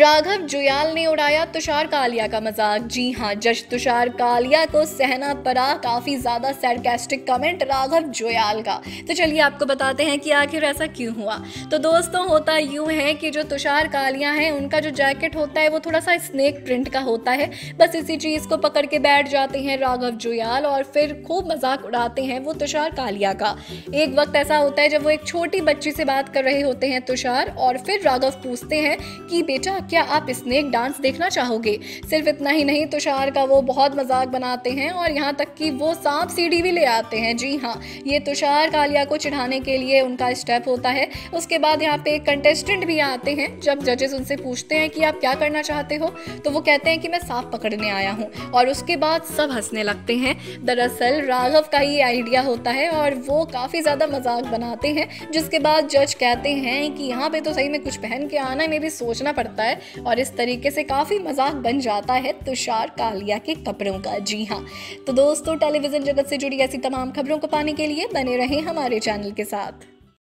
राघव जुयाल ने उड़ाया तुषार कालिया का मजाक। जी हां, जज तुषार कालिया को सहना पड़ा काफी ज्यादा सरकास्टिक कमेंट राघव जुयाल का। तो चलिए आपको बताते हैं कि आखिर ऐसा क्यों हुआ। तो दोस्तों, होता यूं है कि जो तुषार कालिया है उनका जो जैकेट होता है वो थोड़ा सा स्नेक प्रिंट का होता है। बस इसी चीज को पकड़ के बैठ जाते हैं राघव जुयाल और फिर खूब मजाक उड़ाते हैं वो तुषार कालिया का। एक वक्त ऐसा होता है जब वो एक छोटी बच्ची से बात कर रहे होते हैं तुषार, और फिर राघव पूछते हैं कि बेटा क्या आप स्नेक डांस देखना चाहोगे। सिर्फ इतना ही नहीं, तुषार का वो बहुत मजाक बनाते हैं और यहाँ तक कि वो सांप सीढ़ी भी ले आते हैं। जी हाँ, ये तुषार कालिया को चिढ़ाने के लिए उनका स्टेप होता है। उसके बाद यहाँ पे कंटेस्टेंट भी आते हैं। जब जजेस उनसे पूछते हैं कि आप क्या करना चाहते हो, तो वो कहते हैं कि मैं सांप पकड़ने आया हूँ, और उसके बाद सब हंसने लगते हैं। दरअसल राघव का ये आइडिया होता है और वो काफी ज्यादा मजाक बनाते हैं, जिसके बाद जज कहते हैं कि यहाँ पे तो सही में कुछ पहन के आना में भी सोचना पड़ता है, और इस तरीके से काफी मजाक बन जाता है तुषार कालिया के कपड़ों का। जी हाँ, तो दोस्तों, टेलीविजन जगत से जुड़ी ऐसी तमाम खबरों को पाने के लिए बने रहें हमारे चैनल के साथ।